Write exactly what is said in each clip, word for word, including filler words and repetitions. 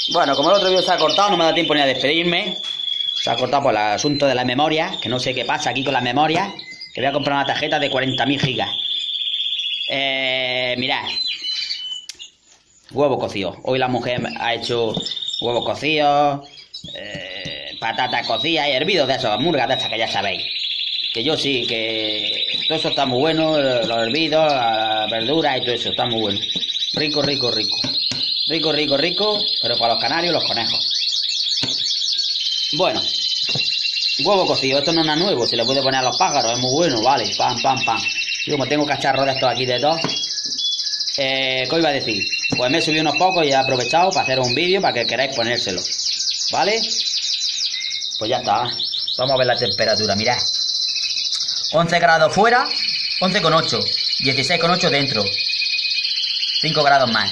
Bueno, como el otro vídeo se ha cortado, no me da tiempo ni a despedirme. Se ha cortado por el asunto de la memoria, que no sé qué pasa aquí con la memoria. Que voy a comprar una tarjeta de cuarenta mil gigas. Eh, mirad. Huevo cocido. Hoy la mujer ha hecho huevos cocidos, eh, patatas cocidas y hervidos de esos, hamburguesas de estas que ya sabéis. Que yo sí, que todo eso está muy bueno, los hervidos, las verduras y todo eso, está muy bueno. Rico, rico, rico. Rico, rico, rico, pero para los canarios los conejos. Bueno, huevo cocido, esto no es nada nuevo, se le puede poner a los pájaros, es muy bueno, vale, pam, pam, pam. Y como tengo cacharros de estos aquí de dos, eh, ¿qué os iba a decir? Pues me he subido unos pocos y he aprovechado para hacer un vídeo para que queráis ponérselo, ¿vale? Pues ya está, vamos a ver la temperatura, mirad. once grados fuera, once coma ocho, dieciséis coma ocho dentro, cinco grados más.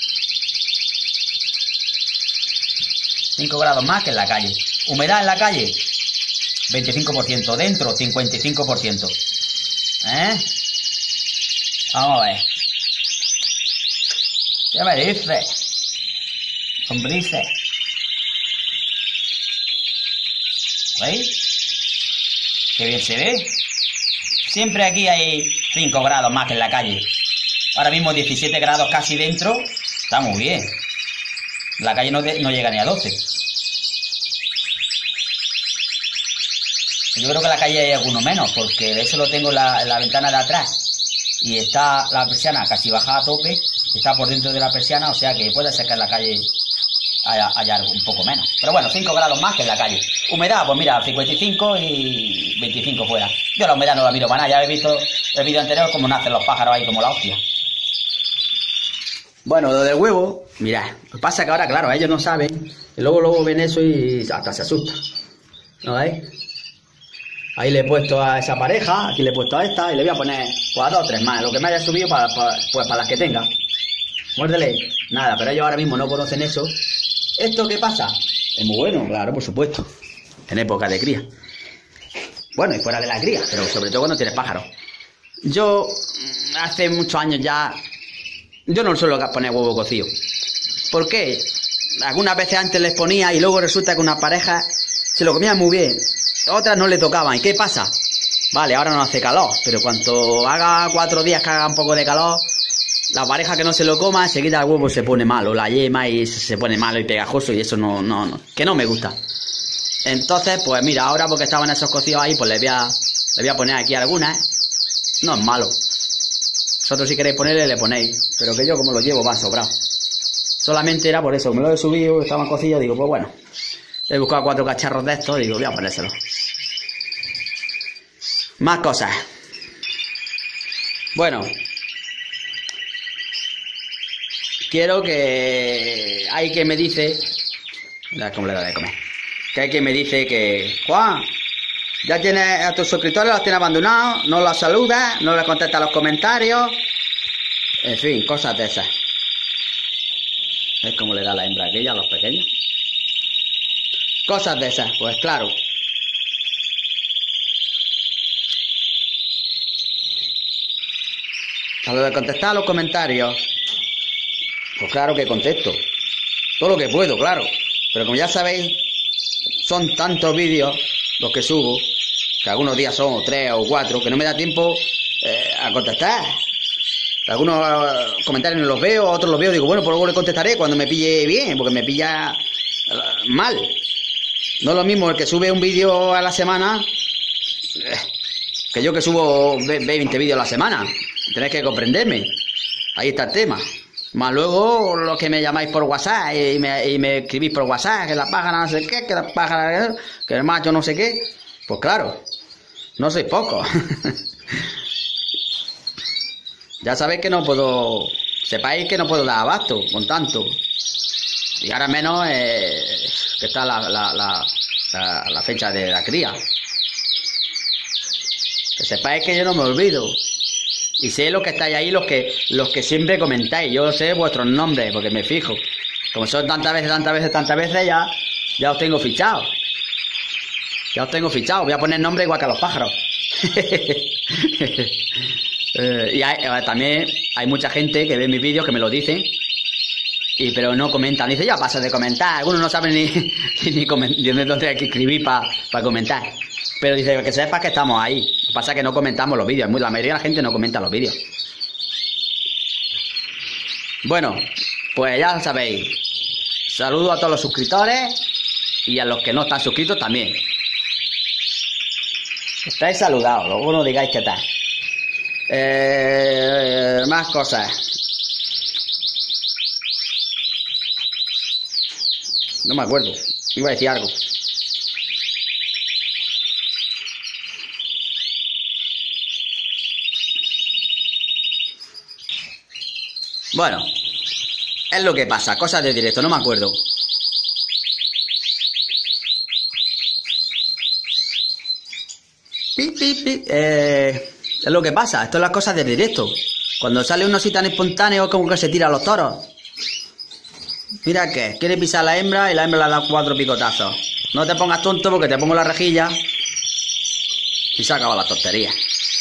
cinco grados más que en la calle. Humedad en la calle, veinticinco por ciento. Dentro, cincuenta y cinco por ciento. ¿Eh? Vamos a ver. ¿Qué me dice? Sombrice. ¿Veis? Qué bien se ve. Siempre aquí hay cinco grados más que en la calle. Ahora mismo diecisiete grados casi dentro. Está muy bien. La calle no, de, no llega ni a doce. Yo creo que en la calle hay alguno menos, porque de eso lo tengo en la, en la ventana de atrás. Y está la persiana casi bajada a tope, está por dentro de la persiana, o sea que puede ser que en la calle haya, haya algo un poco menos. Pero bueno, cinco grados más que en la calle. Humedad, pues mira, cincuenta y cinco y veinticinco fuera. Yo la humedad no la miro para nada, ya habéis visto el vídeo anterior cómo nacen los pájaros ahí como la hostia. Bueno, lo del huevo, mirad, lo que pasa es que ahora, claro, ellos no saben, y luego luego ven eso y hasta se asustan. ¿No veis? Ahí le he puesto a esa pareja, aquí le he puesto a esta y le voy a poner pues, a dos o tres más, lo que me haya subido para, para, pues para las que tenga. Muérdele, nada, pero ellos ahora mismo no conocen eso. ¿Esto qué pasa? Es muy bueno, claro, por supuesto, en época de cría. Bueno, y fuera de la cría, pero sobre todo cuando tienes pájaros. Yo, hace muchos años ya, yo no suelo poner huevo cocido. ¿Por qué? Algunas veces antes les ponía y luego resulta que una pareja se lo comía muy bien. Otras no le tocaban. ¿Y qué pasa? Vale, ahora no hace calor, pero cuando haga cuatro días que haga un poco de calor, la pareja que no se lo coma, enseguida el huevo se pone malo, la yema y se pone malo y pegajoso y eso no, no, no, que no me gusta. Entonces, pues mira, ahora porque estaban esos cocidos ahí, pues les voy a, les voy a poner aquí algunas. No es malo. Vosotros si queréis ponerle, le ponéis, pero que yo como lo llevo va sobrado. Solamente era por eso, me lo he subido, estaban cocidos, digo, pues bueno. He buscado cuatro cacharros de estos y digo, voy a ponérselo. Más cosas. Bueno. Quiero que... Hay que me dice... Mira cómo le da de comer. Que hay que me dice que... Juan, ya tienes a tus suscriptores, los tienes abandonados, no los saludas, no les contestas los comentarios. En fin, cosas de esas. Es como le da la hembra aquella a los pequeños. Cosas de esas, pues claro. A lo de contestar a los comentarios, pues claro que contesto. Todo lo que puedo, claro. Pero como ya sabéis, son tantos vídeos los que subo, que algunos días son tres o cuatro, que no me da tiempo eh, a contestar. Algunos uh, comentarios no los veo, otros los veo, digo, bueno, pues luego le contestaré cuando me pille bien, porque me pilla uh, mal. No es lo mismo el que sube un vídeo a la semana eh, que yo que subo veinte vídeos a la semana. Tenéis que comprenderme. Ahí está el tema. Más luego los que me llamáis por WhatsApp y me, y me escribís por WhatsApp, que la pájara no sé qué, que la pájara, que el macho no sé qué. Pues claro, no sois pocos. Ya sabéis que no puedo, sepáis que no puedo dar abasto con tanto. Y ahora menos eh, que está la, la, la, la, la fecha de la cría. Que sepáis que yo no me olvido. Y sé los que estáis ahí, los que los que siempre comentáis. Yo sé vuestros nombres, porque me fijo. Como son tantas veces, tantas veces, tantas veces, ya, ya os tengo fichados. Ya os tengo fichados. Voy a poner nombre igual que a los pájaros. eh, y hay, también hay mucha gente que ve mis vídeos que me lo dicen. Y pero no comentan. Dice, ya paso de comentar. Algunos no saben ni, ni, ni, ni dónde hay que escribir para pa comentar. Pero dice, que sepas que estamos ahí. Lo que pasa es que no comentamos los vídeos. La mayoría de la gente no comenta los vídeos. Bueno, pues ya sabéis. Saludo a todos los suscriptores y a los que no están suscritos también. Estáis saludados, luego no digáis qué tal. Eh, más cosas. No me acuerdo. Iba a decir algo. Bueno, es lo que pasa, cosas de directo, no me acuerdo. Pi, pi, pi. Eh, es lo que pasa, esto es las cosas de directo. Cuando sale uno así tan espontáneo, como que se tira a los toros. Mira que quiere pisar a la hembra y la hembra le da cuatro picotazos. No te pongas tonto porque te pongo la rejilla y se acaba la tontería.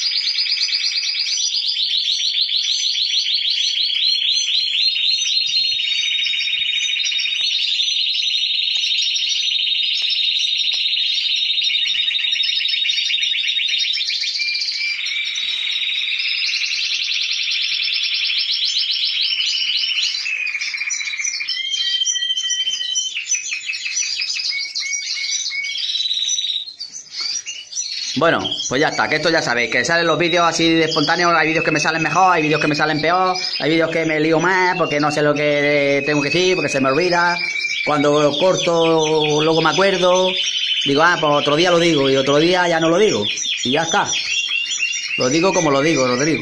Bueno, pues ya está, que esto ya sabéis, que salen los vídeos así de espontáneos, hay vídeos que me salen mejor, hay vídeos que me salen peor, hay vídeos que me lío más porque no sé lo que tengo que decir, porque se me olvida, cuando corto luego me acuerdo, digo, ah, pues otro día lo digo, y otro día ya no lo digo, y ya está, lo digo como lo digo, Rodrigo.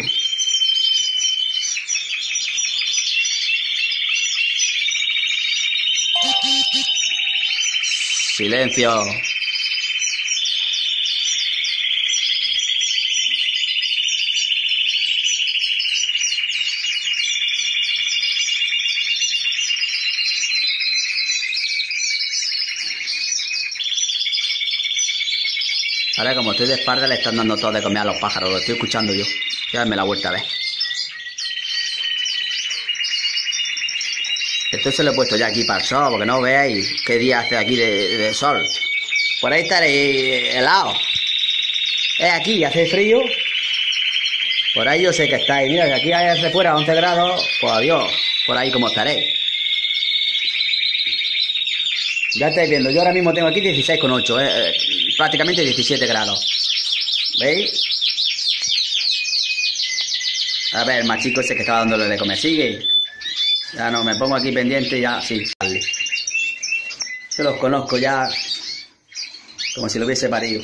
Silencio. Ahora como estoy de espalda le están dando todo de comer a los pájaros, lo estoy escuchando yo. Voy a darme la vuelta a ver. Esto se lo he puesto ya aquí para el sol, porque no veáis qué día hace aquí de, de sol. Por ahí estaréis helado. Es aquí, hace frío. Por ahí yo sé que estáis. Mira, si aquí hace fuera once grados, pues adiós. Por ahí como estaréis. Ya estáis viendo, yo ahora mismo tengo aquí dieciséis coma ocho, eh, eh, prácticamente diecisiete grados. ¿Veis? A ver, el machico ese que estaba dándole de comer, sigue. Ya no, me pongo aquí pendiente y ya, sí, vale. Yo los conozco ya como si lo hubiese parido.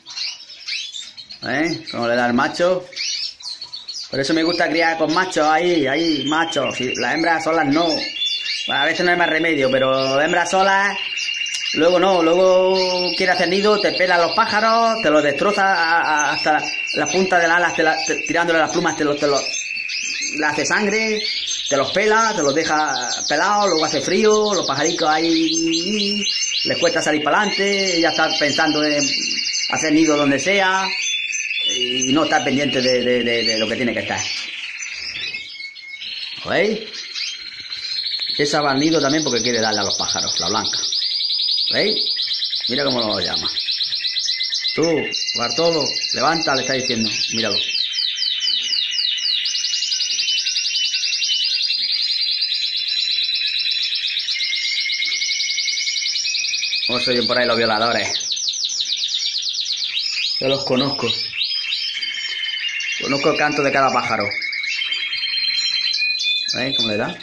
¿Eh? Como le da el macho. Por eso me gusta criar con machos ahí, ahí, machos. Si las hembras solas no. Bueno, a veces no hay más remedio, pero hembras solas... Luego no, luego quiere hacer nido, te pela los pájaros, te los destroza a, a, hasta la punta de las alas, te la, te, tirándole las plumas, te los, te los, le hace sangre, te los pela, te los deja pelados, luego hace frío, los pajaritos ahí les cuesta salir para adelante, ella está pensando en hacer nido donde sea y no está pendiente de, de, de, de lo que tiene que estar. ¿Veis? Esa va al nido también porque quiere darle a los pájaros, la blanca. ¿Veis? Mira cómo lo llama. Tú, Bartolo, levanta, le está diciendo. Míralo. ¿Cómo se oyen por ahí los violadores? Yo los conozco. Conozco el canto de cada pájaro. ¿Veis cómo le da?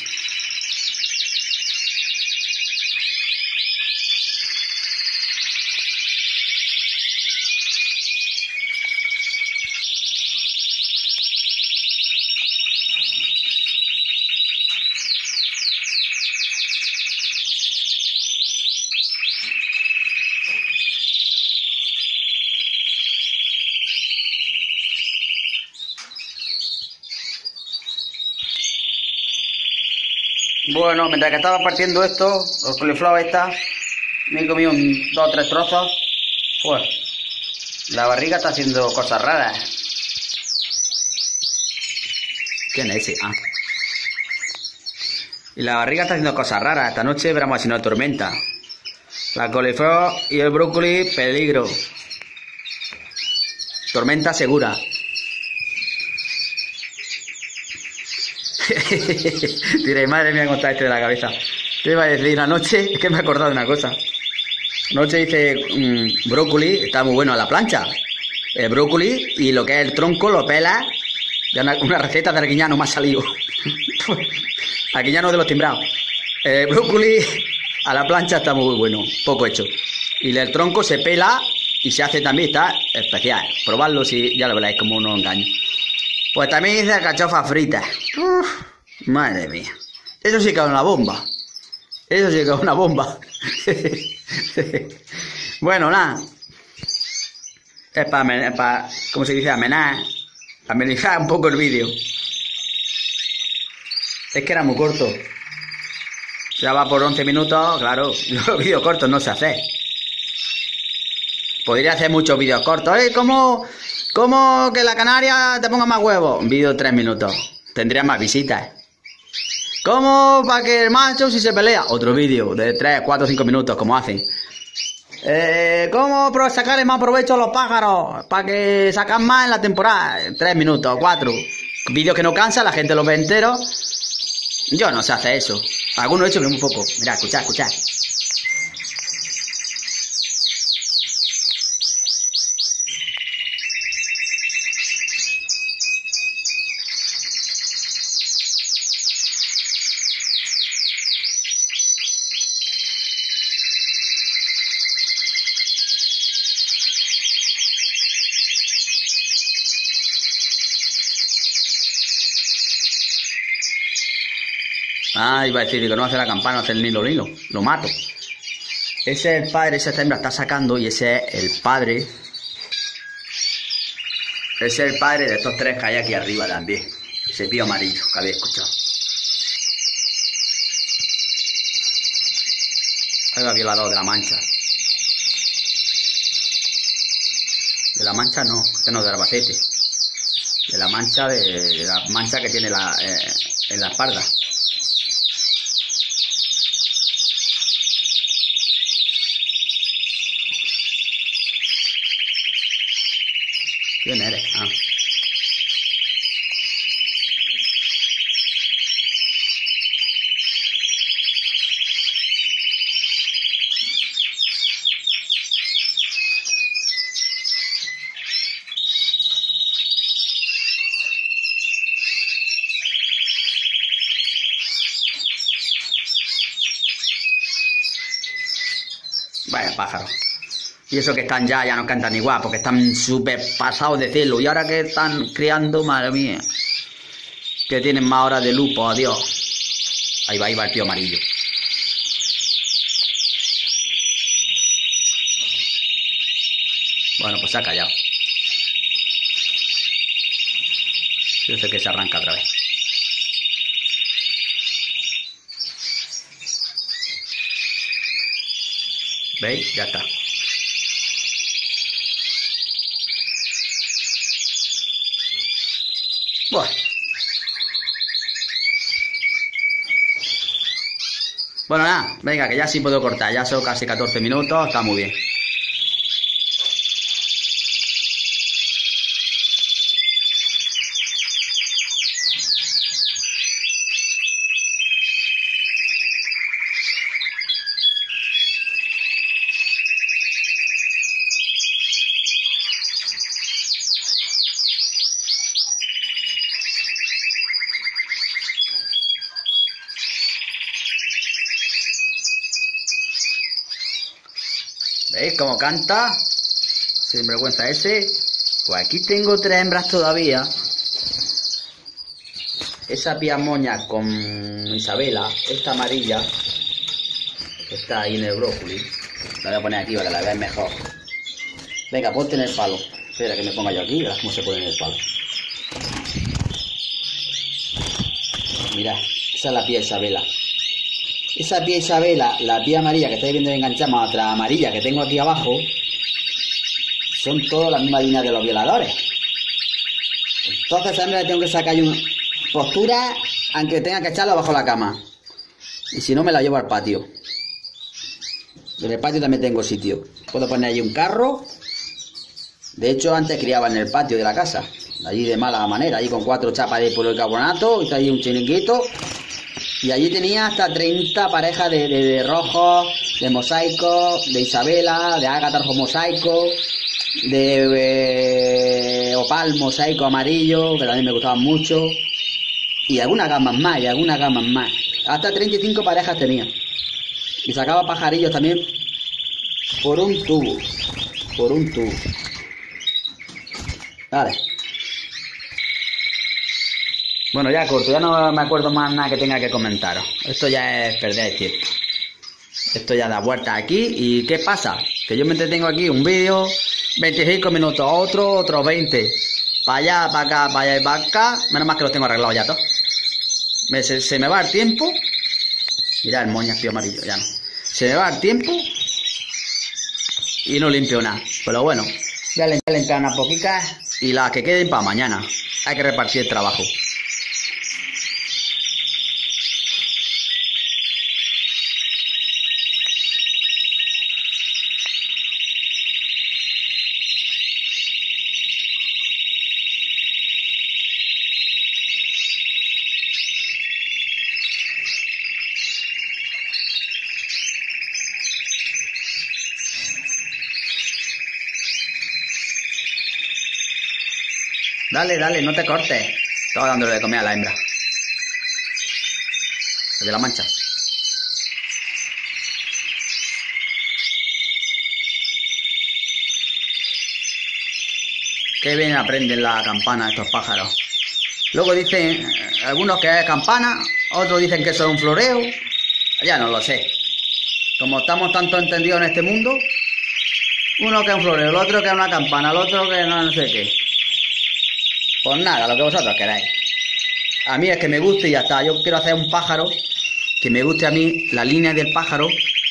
Bueno, mientras que estaba partiendo esto, el coliflor esta, me he comido un, dos o tres trozos. Pues, la barriga está haciendo cosas raras. ¿Quién es ese? Ah. Y la barriga está haciendo cosas raras. Esta noche veremos si no hay tormenta. La coliflor y el brócoli, peligro. Tormenta segura. Diréis, madre mía, cómo está este de la cabeza. Te iba a decir, anoche, es que me he acordado de una cosa. Anoche hice mmm, brócoli, está muy bueno a la plancha. El brócoli y lo que es el tronco lo pelas. Ya una, una receta de Arguiñano me ha salido. Arguiñano de los timbrados. El brócoli a la plancha está muy bueno, poco hecho. Y el tronco se pela y se hace también, está especial. Probadlo si ya lo veréis como no engaño. Pues también hice alcachofas fritas. Uf, madre mía. Eso sí que es una bomba. Eso sí que es una bomba. Bueno, nada. Es para, es para, ¿cómo se dice? Amenar. Amenizar un poco el vídeo. Es que era muy corto. Ya va por once minutos, claro. Los vídeos cortos no se hacen. Podría hacer muchos vídeos cortos. ¿Eh? ¿Cómo, ¿Cómo que la canaria te ponga más huevos? Un vídeo de tres minutos. Tendría más visitas. ¿Cómo para que el macho si se pelea? Otro vídeo de tres, cuatro, cinco minutos, como hacen. Eh, ¿Cómo sacarle más provecho a los pájaros? Para que sacan más en la temporada. Tres minutos, cuatro. Vídeos que no cansan, la gente los ve enteros. Yo no sé hacer eso. Algunos he hecho, pero muy poco. Mirad, escuchad, escuchad. Ah, iba a decir, digo, no hace la campana, no hace el nilo, nilo. Lo mato. Ese es el padre, esa hembra está sacando y ese es el padre. Ese es el padre de estos tres que hay aquí arriba también. Ese pío amarillo que habéis escuchado. Ahí va violador de la mancha. De la mancha no, este no es de Albacete. De la mancha, de, de la mancha que tiene la, eh, en la espalda. ¿Quién eres? Ah. Vaya pájaro. Y eso que están ya, ya no cantan igual, porque están súper pasados de celo. Y ahora que están criando, madre mía, que tienen más horas de luz, por Dios. Ahí va, ahí va el tío amarillo. Bueno, pues se ha callado. Yo sé que se arranca otra vez. ¿Veis? Ya está. Bueno. Bueno, nada, venga, que ya sí puedo cortar. Ya son casi catorce minutos, está muy bien. ¿Veis cómo canta? Sin vergüenza ese. Pues aquí tengo tres hembras todavía. Esa piamoña con Isabela, esta amarilla, que está ahí en el brócoli. La voy a poner aquí para que la veáis mejor. Venga, ponte en el palo. Espera que me ponga yo aquí, verás cómo se pone en el palo. Mirad, esa es la pía Isabela. Esa pía Isabela, la pía amarilla que estáis viendo enganchada, más otra amarilla que tengo aquí abajo, son todas las mismas líneas de los violadores. Entonces también le tengo que sacar una postura, aunque tenga que echarlo bajo la cama. Y si no, me la llevo al patio. En el patio también tengo sitio. Puedo poner allí un carro. De hecho, antes criaba en el patio de la casa. Allí de mala manera, allí con cuatro chapas de policarbonato. Hice allí un chiringuito. Y allí tenía hasta treinta parejas de, de, de rojos, de mosaico, de Isabela, de ágata rojo mosaico, de eh, opal mosaico amarillo, que también me gustaban mucho. Y algunas gamas más, y algunas gamas más. Hasta treinta y cinco parejas tenía. Y sacaba pajarillos también por un tubo. Por un tubo. Vale. Bueno, ya corto, ya no me acuerdo más nada que tenga que comentaros. Esto ya es perder el tiempo. Esto ya da vuelta aquí. ¿Y qué pasa? Que yo me entretengo aquí un vídeo, veinticinco minutos, otro, otros veinte. Para allá, para acá, para allá y para acá. Menos mal que los tengo arreglados ya todos. Me, se, se me va el tiempo. Mirad el moño así amarillo, ya no. Se me va el tiempo. Y no limpio nada. Pero bueno, ya le limpiar unas poquitas. Y las que queden para mañana. Hay que repartir el trabajo. Dale, dale, no te cortes. Estaba dándole de comer a la hembra. De la mancha. Qué bien aprenden la campana estos pájaros. Luego dicen algunos que es campana, otros dicen que eso es un floreo. Ya no lo sé. Como estamos tanto entendidos en este mundo, uno que es un floreo, el otro que es una campana, el otro que no, no sé qué. Pues nada, lo que vosotros queráis. A mí es que me guste y ya está. Yo quiero hacer un pájaro que me guste a mí, la línea del pájaro,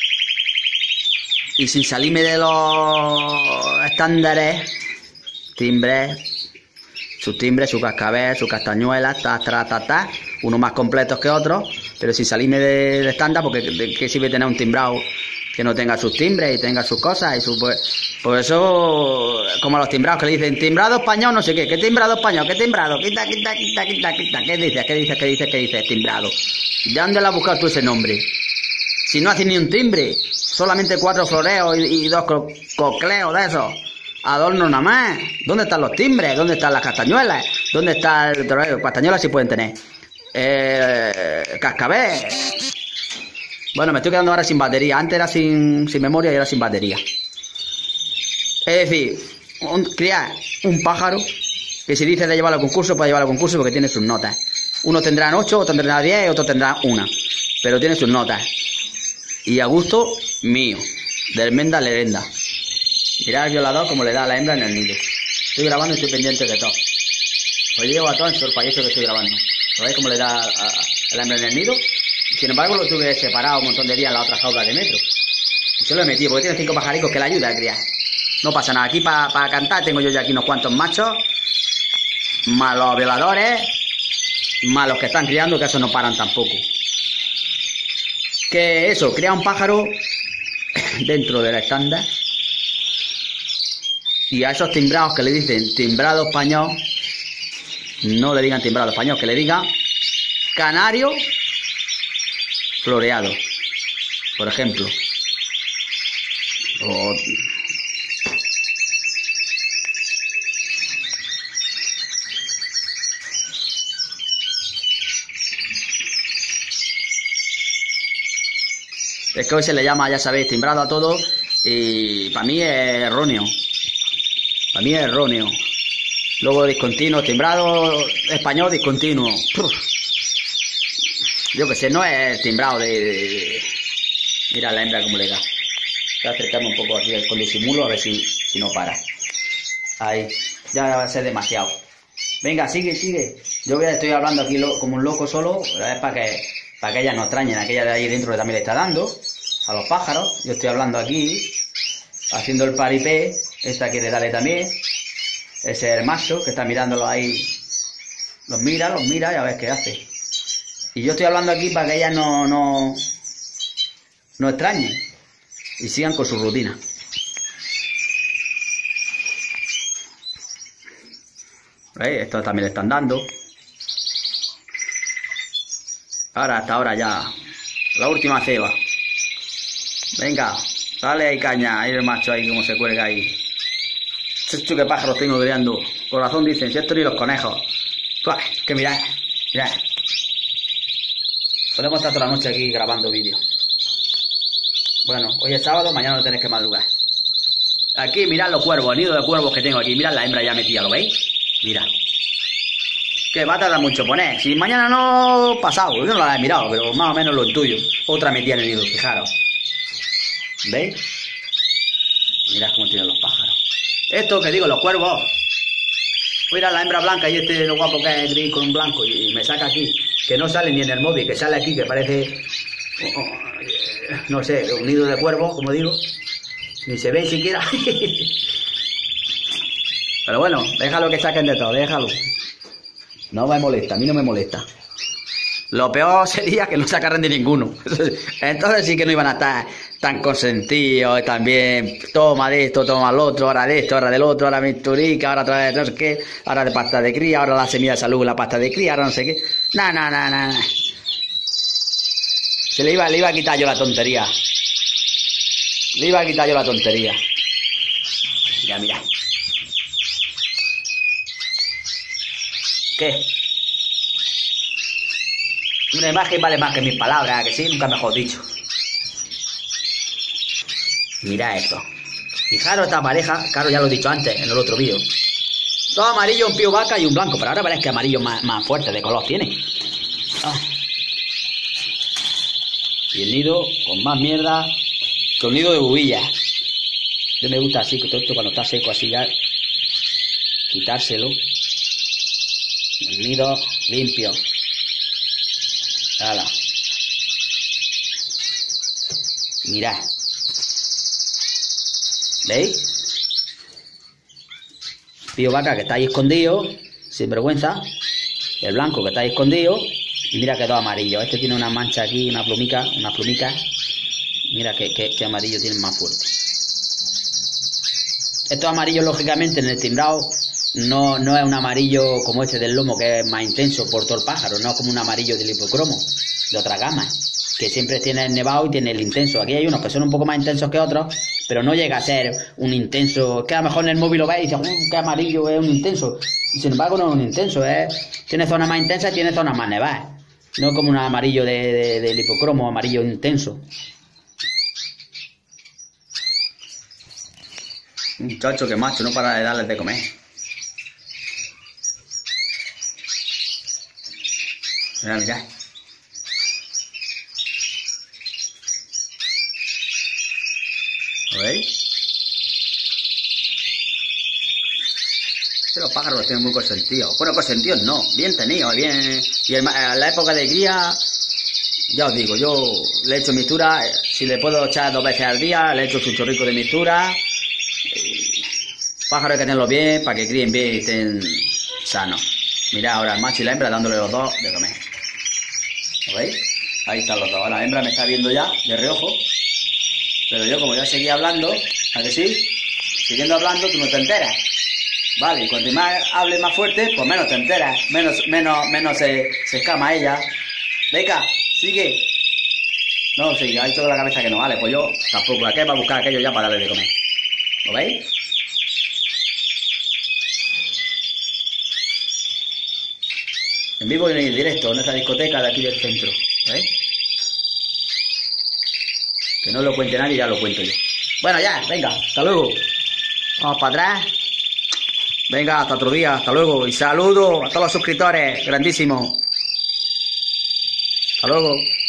y sin salirme de los estándares, timbres, sus timbres, su cascabel, sus castañuelas, ta, ta, ta, ta, unos más completos que otros, pero sin salirme del estándar, porque ¿de qué sirve tener un timbrado que no tenga sus timbres y tenga sus cosas? Y su, pues, por eso, como a los timbrados que le dicen timbrado español, no sé qué, ¿qué timbrado español? ¿Qué timbrado? Quita, quita, quita, quita, quita. ¿Qué dices? ¿Qué dices? ¿Qué dices? ¿Qué dices? Timbrado. ¿De dónde le has buscado tú ese nombre? Si no haces ni un timbre, solamente cuatro floreos y, y dos co cocleos de esos. Adorno nada más. ¿Dónde están los timbres? ¿Dónde están las castañuelas? ¿Dónde está el torero? Castañuelas sí pueden tener. Eh, cascabel. Bueno, me estoy quedando ahora sin batería. Antes era sin, sin memoria y ahora sin batería. Es decir, un, criar un pájaro que si dice de llevarlo al concurso, puede llevarlo al concurso porque tiene sus notas. Unos tendrán ocho, otros tendrán diez, otros tendrán una. Pero tiene sus notas. Y a gusto mío. De almenda a lerenda. Mirad al violador como le da a la hembra en el nido. Estoy grabando y estoy pendiente de todo. Pues llevo a todo en el payaso que estoy grabando. ¿Lo veis cómo le da a, a, a la hembra en el nido? Sin embargo, lo tuve separado un montón de días en la otra jaula de metro. Y se lo he metido porque tiene cinco pajaricos que le ayuda a criar. No pasa nada. Aquí para pa cantar tengo yo ya aquí unos cuantos machos. Más los violadores. Más los que están criando, que eso no paran tampoco. Que eso, cría un pájaro dentro del estándar. Y a esos timbrados que le dicen timbrado español, no le digan timbrado español, que le digan canario floreado, por ejemplo. O... Es que hoy se le llama, ya sabéis, timbrado a todo y para mí es erróneo. Para mí es erróneo. Luego discontinuo, timbrado español discontinuo. Puf. Yo que sé, no es timbrado de, de, de... Mira la hembra como le da. Voy a acercarme un poco aquí con disimulo a ver si, si no para. Ahí. Ya va a ser demasiado. Venga, sigue, sigue. Yo voy a, estoy hablando aquí lo, como un loco solo. Es para que, para que ellas no extrañen. Aquella de ahí dentro que también le está dando. A los pájaros. Yo estoy hablando aquí. Haciendo el paripé. Esta quiere darle también. Ese es el macho que está mirándolo ahí. Los mira, los mira y a ver qué hace. Y yo estoy hablando aquí para que ellas no, no, no extrañen y sigan con su rutina. ¿Veis? Esto también le están dando. Ahora, hasta ahora ya. La última ceba. Venga, dale ahí caña. Ahí el macho ahí como se cuelga ahí. Chuchu, qué pájaros tengo creando. Corazón dicen, si esto ni los conejos. Pues, que mirad, mirad. Podemos estar toda la noche aquí grabando vídeos. Bueno, hoy es sábado, mañana no tenéis que madrugar. Aquí, mirad los cuervos, el nido de cuervos que tengo aquí. Mirad la hembra ya metida, ¿lo veis? Mira. Que va a tardar mucho poner. Si mañana no, pasado. Yo no la he mirado, pero más o menos lo intuyo. Otra metida en el nido, fijaros. ¿Veis? Mirad cómo tienen los pájaros. Esto que digo, los cuervos. Mira la hembra blanca y este lo guapo que es gris con un blanco. Y me saca aquí. Que no sale ni en el móvil, que sale aquí, que parece... No sé, un nido de cuervo, como digo. Ni se ve siquiera. Pero bueno, déjalo que saquen de todo, déjalo. No me molesta, a mí no me molesta. Lo peor sería que no sacaran de ninguno. Entonces sí que no iban a estar tan consentidos, también toma de esto, toma lo otro, ahora de esto, ahora del otro, ahora misturica, ahora otra vez no sé qué, ahora de pasta de cría, ahora la semilla de salud, la pasta de cría, ahora no sé qué. No, no, no, no. Se le iba, le iba a quitar yo la tontería. Le iba a quitar yo la tontería. Ya, mira. ¿Qué? Una imagen vale más que mil palabras, que sí, nunca mejor dicho. Mira esto. Fijaros esta pareja, claro, ya lo he dicho antes, en el otro vídeo. Dos amarillos, un pío vaca y un blanco, pero ahora veréis que amarillo más, más fuerte de color tiene. Ah. Y el nido con más mierda que un nido de bubillas. Yo me gusta así, que todo esto cuando está seco así ya, quitárselo. El nido limpio. Hala. Mirad. ¿Veis? Pío vaca que está ahí escondido, sin vergüenza. El blanco que está ahí escondido. Y mira que dos amarillos. Este tiene una mancha aquí, una plumica, una plumica. Mira que, que, que amarillo tiene más fuerte. Estos amarillos, lógicamente, en el timbrado no, no es un amarillo como este del lomo, que es más intenso por todo el pájaro. No es como un amarillo del hipocromo, de otra gama, que siempre tiene el nevado y tiene el intenso. Aquí hay unos que son un poco más intensos que otros, pero no llega a ser un intenso. Que a lo mejor en el móvil lo veis y dices, uh, qué amarillo es un intenso. Y sin embargo, no es un intenso. Es, tiene zonas más intensas y tiene zonas más nevadas. No como un amarillo de, de, del hipocromo, amarillo intenso. Muchacho, que macho, no para de darles de comer. Mira, mira. ¿Lo veis? Los pájaros los tienen muy consentidos. Bueno, consentidos no, bien tenidos, bien. Y en la época de cría, ya os digo, yo le echo mixtura, si le puedo echar dos veces al día, le echo su chorrico de mixtura. Pájaros hay que tenerlos bien, para que críen bien y estén sanos. Mirad ahora el macho y la hembra dándole los dos de comer. ¿Lo veis? Ahí están los dos. La hembra me está viendo ya, de reojo. Pero yo, como ya seguía hablando, ¿a que sí? Siguiendo hablando, tú no te enteras. Vale, y cuanto más hable más fuerte, pues menos te enteras. Menos, menos, menos se, se escama ella. Venga, sigue. No, sí, ha dicho de la cabeza que no vale. Pues yo tampoco. ¿A qué va a buscar aquello ya para darle de comer? ¿Lo veis? En vivo y en directo, en esta discoteca de aquí del centro. ¿Veis? Que no lo cuente nadie, ya lo cuento yo. Bueno, ya, venga, hasta luego. Vamos para atrás. Venga, hasta otro día, hasta luego. Y saludo a todos los suscriptores, grandísimo. Hasta luego.